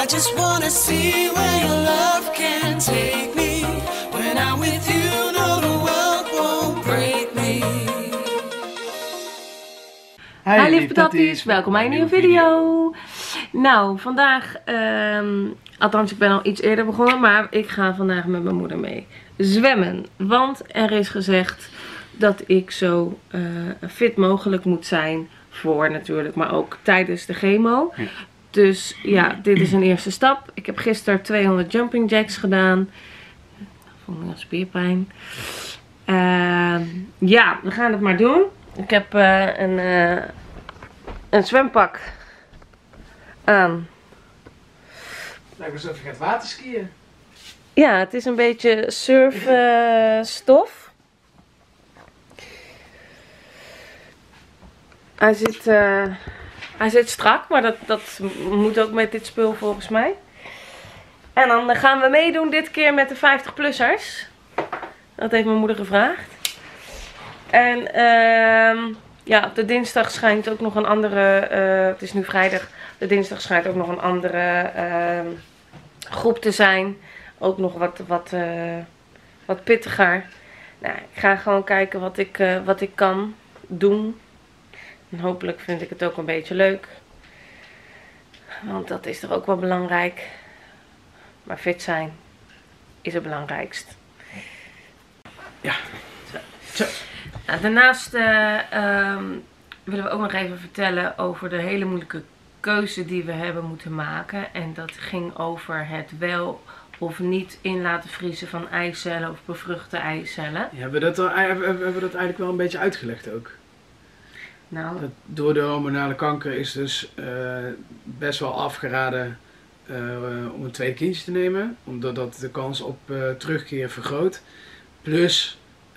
I just wanna see where your love can take me. When I'm with you, no, the world won't break me. Hi lieve patatjes, welkom bij een nieuwe video. Nou, vandaag, althans ik ben al iets eerder begonnen, maar ik ga vandaag met mijn moeder mee zwemmen. Want er is gezegd dat ik zo fit mogelijk moet zijn voor natuurlijk, maar ook tijdens de chemo. Ja. Dus ja, dit is een eerste stap. Ik heb gisteren 200 jumping jacks gedaan. Dat vond ik nog spierpijn. Ja, we gaan het maar doen. Ik heb een zwempak aan. Lijkt alsof je gaat waterskiën. Ja, het is een beetje surfstof. Hij zit strak, maar dat moet ook met dit spul volgens mij. En dan gaan we meedoen dit keer met de 50-plussers. Dat heeft mijn moeder gevraagd. En ja, op de dinsdag schijnt ook nog een andere, het is nu vrijdag, de dinsdag schijnt ook nog een andere groep te zijn. Ook nog wat pittiger. Nou, ik ga gewoon kijken wat ik kan doen. En hopelijk vind ik het ook een beetje leuk. Want dat is toch ook wel belangrijk. Maar fit zijn is het belangrijkst. Ja. Zo. Nou, daarnaast willen we ook nog even vertellen over de hele moeilijke keuze die we hebben moeten maken. En dat ging over het wel of niet in laten vriezen van eicellen of bevruchte eicellen. Ja, hebben we dat eigenlijk wel een beetje uitgelegd ook? Nou, door de hormonale kanker is dus best wel afgeraden om een tweede kindje te nemen. Omdat dat de kans op terugkeer vergroot. Plus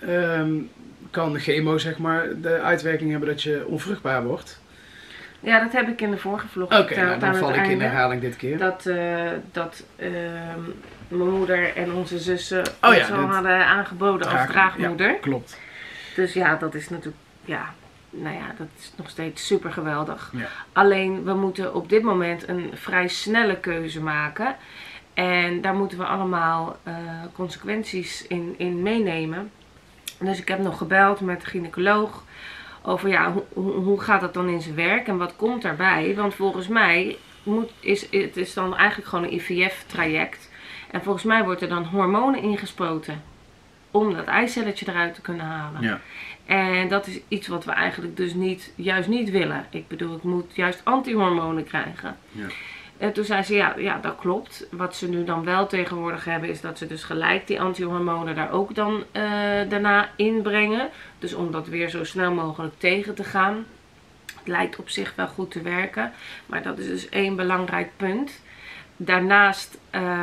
kan de chemo zeg maar de uitwerking hebben dat je onvruchtbaar wordt. Ja, dat heb ik in de vorige vlog verteld. Oké, nou, dan val ik in herhaling dit keer. Dat mijn moeder en onze zussen ons al hadden aangeboden als draagmoeder. Ja, klopt. Dus ja, dat is natuurlijk, ja, nou ja, dat is nog steeds super geweldig. Ja. Alleen, we moeten op dit moment een vrij snelle keuze maken. En daar moeten we allemaal consequenties in meenemen. Dus ik heb nog gebeld met de gynaecoloog over ja, hoe gaat dat dan in zijn werk en wat komt daarbij. Want volgens mij het is dan eigenlijk gewoon een IVF-traject. En volgens mij wordt er dan hormonen ingespoten om dat eicelletje eruit te kunnen halen. Ja. En dat is iets wat we eigenlijk dus juist niet willen. Ik bedoel, ik moet juist antihormonen krijgen. Ja. En toen zei ze, ja, dat klopt. Wat ze nu dan wel tegenwoordig hebben, is dat ze dus gelijk die antihormonen daar ook dan daarna inbrengen. Dus om dat weer zo snel mogelijk tegen te gaan. Het lijkt op zich wel goed te werken. Maar dat is dus één belangrijk punt. Daarnaast,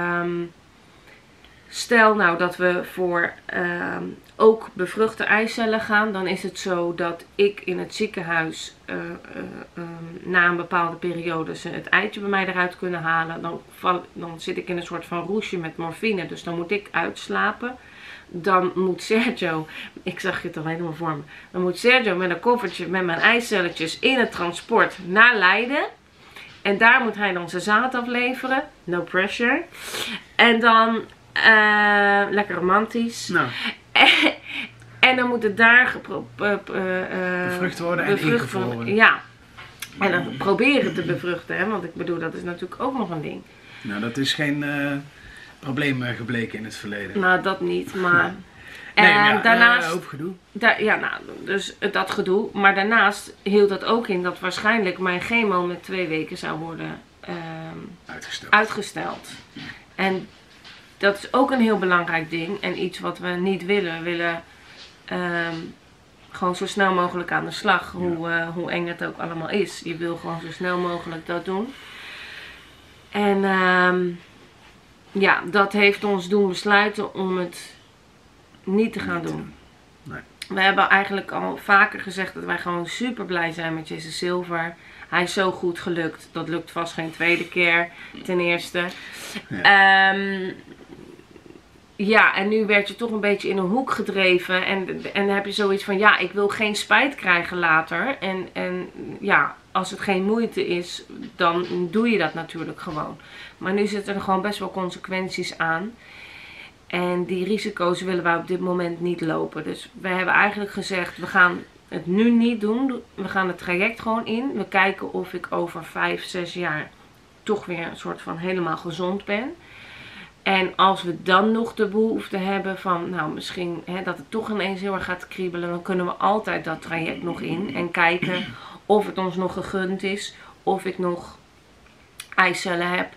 stel nou dat we voor ook bevruchte eicellen gaan. Dan is het zo dat ik in het ziekenhuis na een bepaalde periode ze het eitje bij mij eruit kunnen halen. Dan zit ik in een soort van roesje met morfine. Dus dan moet ik uitslapen. Dan moet Sergio, ik zag je het al helemaal voor me. Dan moet Sergio met een koffertje met mijn eicelletjes in het transport naar Leiden. En daar moet hij dan zijn zaad afleveren. No pressure. En dan lekker romantisch. Nou. En dan moet het daar bevrucht worden en ingevroren. Ja. En dan proberen te bevruchten. Hè? Want ik bedoel, dat is natuurlijk ook nog een ding. Nou, dat is geen probleem gebleken in het verleden. Nou, dat niet. Maar nee, maar daarnaast hoop gedoe. Ja, nou, dus dat gedoe. Maar daarnaast hield dat ook in dat waarschijnlijk mijn chemo met 2 weken zou worden uitgesteld. En dat is ook een heel belangrijk ding. En iets wat we niet willen. We willen gewoon zo snel mogelijk aan de slag. Hoe eng het ook allemaal is. Je wil gewoon zo snel mogelijk dat doen. En ja, dat heeft ons doen besluiten om het niet te gaan doen. Nee. We hebben eigenlijk al vaker gezegd dat wij gewoon super blij zijn met Jesse Silver. Hij is zo goed gelukt. Dat lukt vast geen tweede keer, ten eerste. Ja. Ja, en nu werd je toch een beetje in een hoek gedreven. En dan heb je zoiets van, ja, ik wil geen spijt krijgen later. En ja, als het geen moeite is, dan doe je dat natuurlijk gewoon. Maar nu zitten er gewoon best wel consequenties aan. En die risico's willen wij op dit moment niet lopen. Dus we hebben eigenlijk gezegd, we gaan het nu niet doen. We gaan het traject gewoon in. We kijken of ik over 5, 6 jaar toch weer een soort van helemaal gezond ben. En als we dan nog de behoefte hebben van, nou misschien dat het toch ineens heel erg gaat kriebelen, dan kunnen we altijd dat traject nog in. En kijken of het ons nog gegund is. Of ik nog eicellen heb.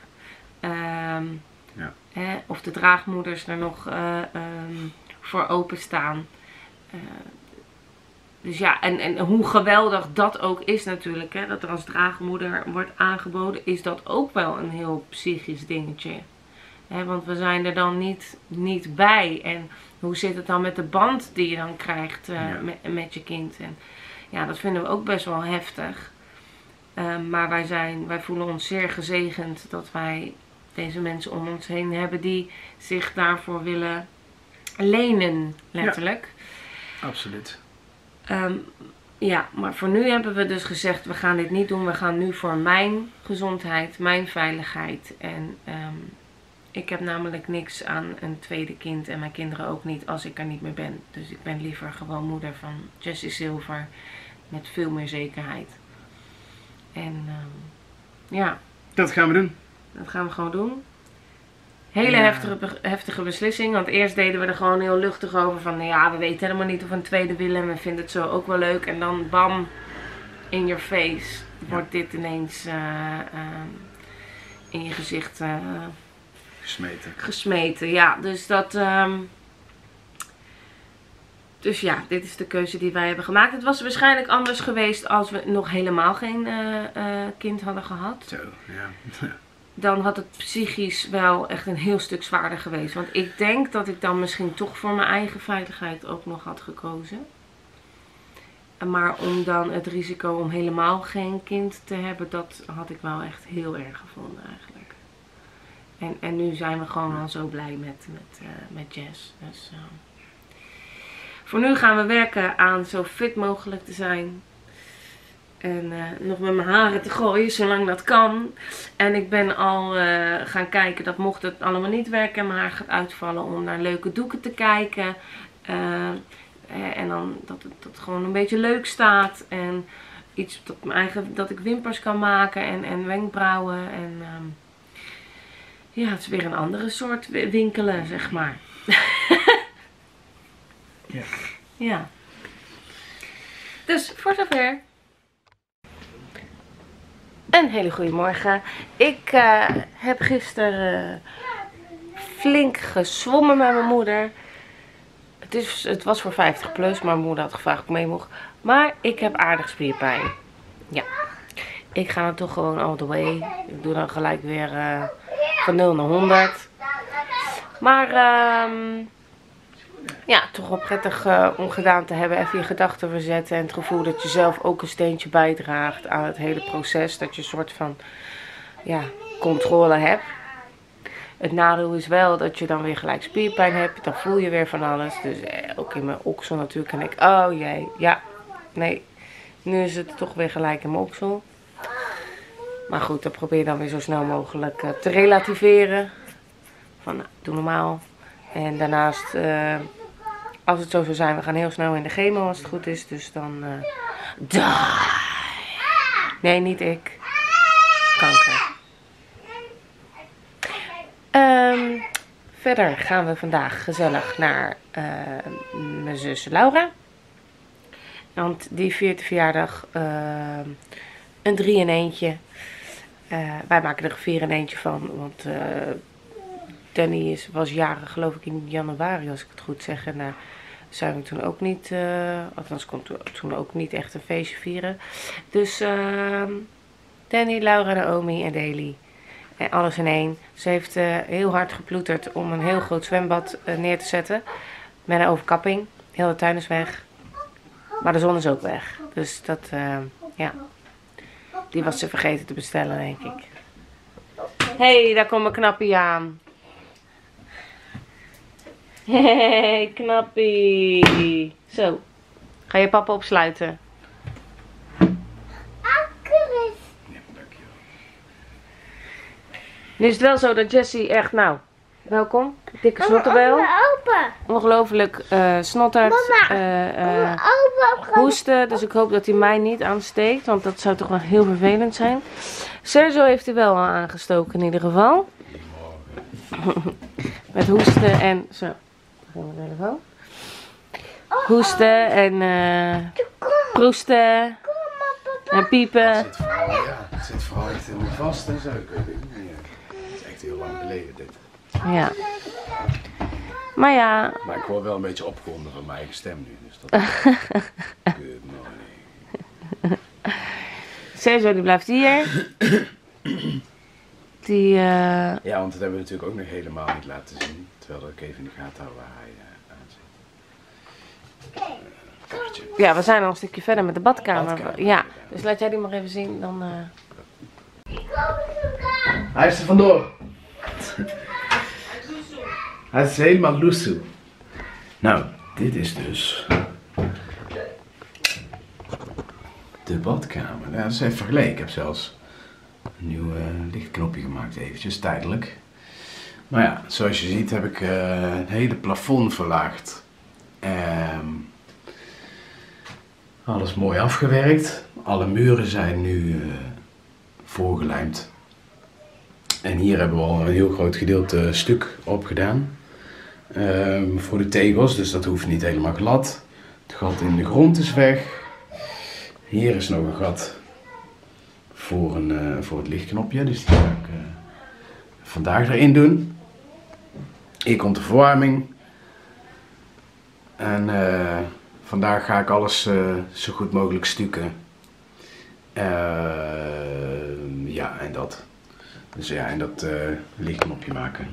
Of de draagmoeders er nog voor openstaan. Dus ja, en hoe geweldig dat ook is natuurlijk. Hè, dat er als draagmoeder wordt aangeboden, is dat ook wel een heel psychisch dingetje. Want we zijn er dan niet bij. En hoe zit het dan met de band die je dan krijgt met je kind? En ja, dat vinden we ook best wel heftig. Maar wij voelen ons zeer gezegend dat wij deze mensen om ons heen hebben die zich daarvoor willen lenen, letterlijk. Ja, absoluut. Ja, maar voor nu hebben we dus gezegd, we gaan dit niet doen. We gaan nu voor mijn gezondheid, mijn veiligheid. En ik heb namelijk niks aan een tweede kind en mijn kinderen ook niet als ik er niet meer ben. Dus ik ben liever gewoon moeder van Jessie Silver met veel meer zekerheid. En ja. Dat gaan we doen. Dat gaan we gewoon doen. Hele heftige beslissing. Want eerst deden we er gewoon heel luchtig over. Van ja, we weten helemaal niet of we een tweede willen. En we vinden het zo ook wel leuk. En dan bam, in your face. Wordt dit ineens in je gezicht gesmeten. Ja, dus dat... Dus ja, dit is de keuze die wij hebben gemaakt. Het was waarschijnlijk anders geweest als we nog helemaal geen kind hadden gehad. Zo, ja. Dan had het psychisch wel echt een heel stuk zwaarder geweest. Want ik denk dat ik dan misschien toch voor mijn eigen veiligheid ook nog had gekozen. Maar om dan het risico om helemaal geen kind te hebben, dat had ik wel echt heel erg gevonden eigenlijk. En nu zijn we gewoon al zo blij met Jess. Dus, voor nu gaan we werken aan zo fit mogelijk te zijn. En nog met mijn haren te gooien, zolang dat kan. En ik ben al gaan kijken dat mocht het allemaal niet werken en mijn haar gaat uitvallen, om naar leuke doeken te kijken. En dan dat het gewoon een beetje leuk staat. En iets dat ik wimpers kan maken en wenkbrauwen. En ja, het is weer een andere soort winkelen, zeg maar. Ja. Ja. Dus voor zover. Een hele goede morgen. Ik heb gisteren flink gezwommen met mijn moeder. Het was voor 50 plus, maar mijn moeder had gevraagd of ik mee mocht. Maar ik heb aardig spierpijn. Ja. Ik ga er toch gewoon all the way. Ik doe dan gelijk weer van 0 naar 100. Maar ja, toch wel prettig om gedaan te hebben. Even je gedachten verzetten. En het gevoel dat je zelf ook een steentje bijdraagt aan het hele proces. Dat je een soort van controle hebt. Het nadeel is wel dat je dan weer gelijk spierpijn hebt. Dan voel je weer van alles. Dus ook in mijn oksel natuurlijk. En ik, oh jee, ja, nee. Nu is het toch weer gelijk in mijn oksel. Maar goed, dat probeer je dan weer zo snel mogelijk te relativeren. Van, nou, doe normaal. En daarnaast, als het zo zou zijn, we gaan heel snel in de chemo als het goed is. Dus dan, die. Nee, niet ik. Kanker. Verder gaan we vandaag gezellig naar mijn zus Laura. Want die viert de verjaardag een 3 in eentje. Wij maken er een 4 in eentje van. Want Danny was jarig, geloof ik, in januari, als ik het goed zeg. En zijn we toen ook niet, althans kon toen ook niet echt een feestje vieren. Dus Danny, Laura, Naomi en Daily. En alles in één. Ze heeft heel hard geploeterd om een heel groot zwembad neer te zetten. Met een overkapping. Heel de tuin is weg. Maar de zon is ook weg. Dus dat, ja. Die was ze vergeten te bestellen, denk ik. Hé, daar komt mijn knappie aan. Hé, knappie. Zo. Ga je papa opsluiten? Nu is het wel zo dat Jessie echt, nou, welkom. Dikke snotterbel. Ongelooflijk snottert. Hoesten. Dus ik hoop dat hij mij niet aansteekt. Want dat zou toch wel heel vervelend zijn. Sergio heeft hij wel al aangestoken in ieder geval. Met hoesten en... Zo. Hoesten en proesten. En piepen. Het zit vooral echt helemaal vast en zo. Ik weet het niet. Het is echt heel lang geleden dit. Ja. Maar ja. Maar ik word wel een beetje opgewonden van mijn eigen stem nu. Dus dat good morning. Sergio die blijft hier. Die Ja, want dat hebben we natuurlijk ook nog helemaal niet laten zien. Terwijl ik even in de gaten hou waar hij aan zit. Kaartje. Ja, we zijn al een stukje verder met de badkamer. Badkamer, Ja, inderdaad. dus laat jij die maar even zien. Dan, Hij is er vandoor. Hij is helemaal loesoe. Nou, dit is dus de badkamer. Ja, dat is even vergeleken. Ik heb zelfs een nieuw lichtknopje gemaakt, eventjes tijdelijk. Maar ja, zoals je ziet heb ik het hele plafond verlaagd. Alles mooi afgewerkt. Alle muren zijn nu voorgelijmd. En hier hebben we al een heel groot gedeelte stuk op gedaan. Voor de tegels, dus dat hoeft niet helemaal glad. Het gat in de grond is weg. Hier is nog een gat voor het lichtknopje, dus die ga ik vandaag erin doen. Hier komt de verwarming. En vandaag ga ik alles zo goed mogelijk stukken. Ja, en dat. Dus ja, en dat lichtknopje maken.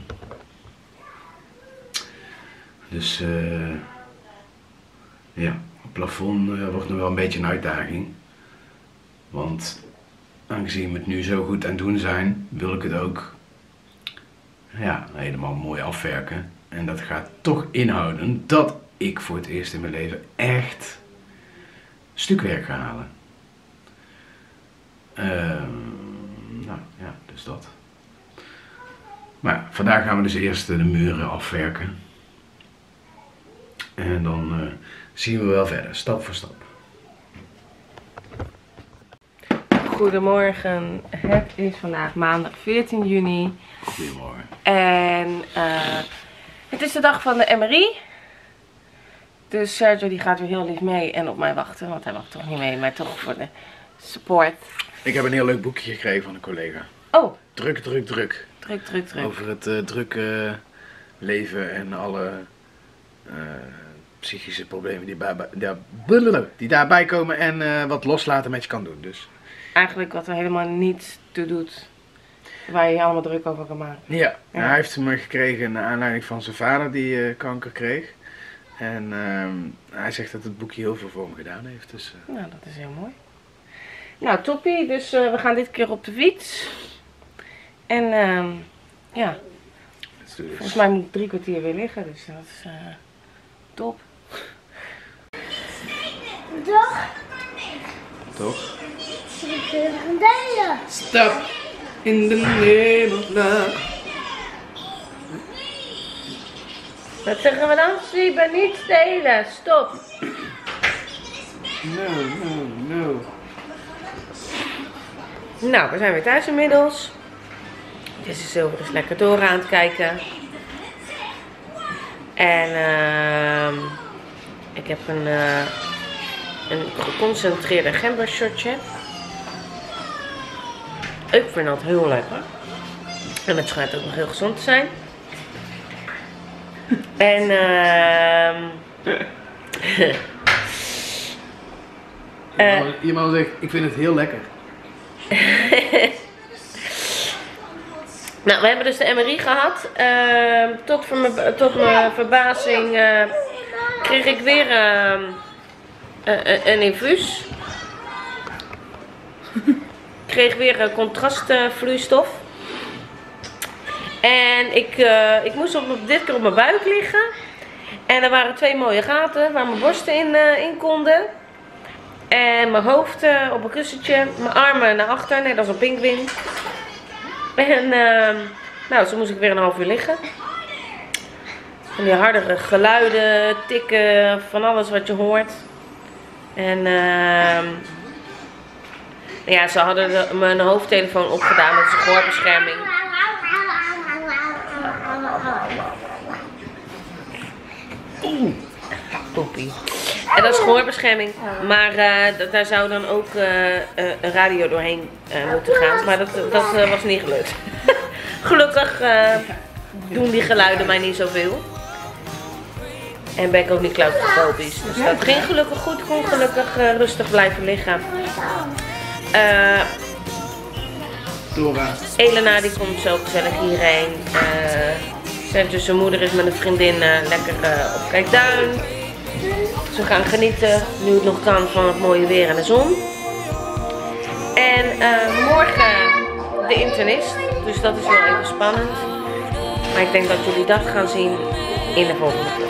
Dus ja, het plafond wordt nog wel een beetje een uitdaging. Want aangezien we het nu zo goed aan het doen zijn, wil ik het ook ja, helemaal mooi afwerken. En dat gaat toch inhouden dat ik voor het eerst in mijn leven echt stukwerk ga halen. Nou ja, dus dat. Maar ja, vandaag gaan we dus eerst de muren afwerken. En dan zien we wel verder, stap voor stap. Goedemorgen. Het is vandaag maandag 14 juni. Goedemorgen. En het is de dag van de MRI. Dus Sergio die gaat weer heel lief mee en op mij wachten. Want hij mag toch niet mee, maar toch voor de support. Ik heb een heel leuk boekje gekregen van een collega. Oh, Druk, druk, druk. druk, druk, druk. Over het drukke leven en alle psychische problemen die daarbij komen en wat loslaten met je kan doen. Dus. Eigenlijk wat er helemaal niet toe doet. Waar je je allemaal druk over kan maken. Ja, Ja. hij heeft hem gekregen naar aanleiding van zijn vader die kanker kreeg. En hij zegt dat het boekje heel veel voor hem gedaan heeft. Dus, Nou, dat is heel mooi. Nou, toppie. Dus we gaan dit keer op de fiets. En ja, let's do this. volgens mij moet ik 3 kwartier weer liggen. Dus dat is top. Toch? Delen. Stop in the name of love. Wat zeggen we dan? Siebe, niet stelen. Stop. No. Nou, we zijn weer thuis inmiddels. Jesse Silver is lekker door aan het kijken. En ik heb een geconcentreerde gembershotje. Ik vind dat heel lekker. En het schijnt ook nog heel gezond te zijn. En Iemand zegt, ik vind het heel lekker. nou, we hebben dus de MRI gehad. Tot mijn verbazing kreeg ik weer een infuus. Ik kreeg weer contrastvloeistof. En ik moest dit keer op mijn buik liggen. En er waren 2 mooie gaten waar mijn borsten in konden. En mijn hoofd op een kussentje. Mijn armen naar achter. Nee, dat is een pinguïn. En nou, zo moest ik weer een half uur liggen. Van die hardere geluiden, tikken, van alles wat je hoort. En ja, ze hadden mijn hoofdtelefoon opgedaan, dat is een gehoorbescherming. Poepie. En dat is gehoorbescherming, maar daar zou dan ook een radio doorheen moeten gaan. Maar dat was niet gelukt. Gelukkig doen die geluiden mij niet zoveel. En ben ik ook niet claustrofobisch. Dus dat ging gelukkig goed. Ik kon gelukkig rustig blijven liggen. Dora. Elena die komt zo gezellig hierheen. Dus zijn moeder is met een vriendin lekker op Kijkduin. Ze gaan genieten, nu het nog kan, van het mooie weer en de zon. En morgen de internist. Dus dat is wel even spannend. Maar ik denk dat jullie dat gaan zien in de volgende vlog.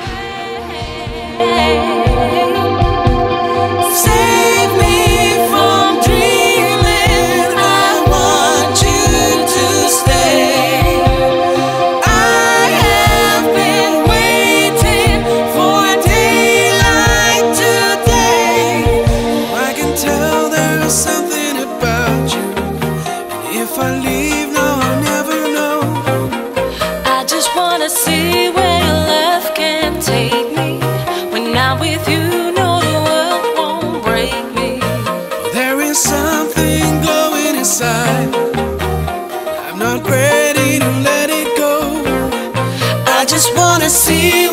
Save me from dreaming. I want you to stay. I have been waiting for a day like today. I can tell there's something about you. And if I leave, no, I'll never know. I just wanna see where your love can take me. When I'm with you, no, the world won't break me. There is something glowing inside. I'm not ready to let it go. I just wanna see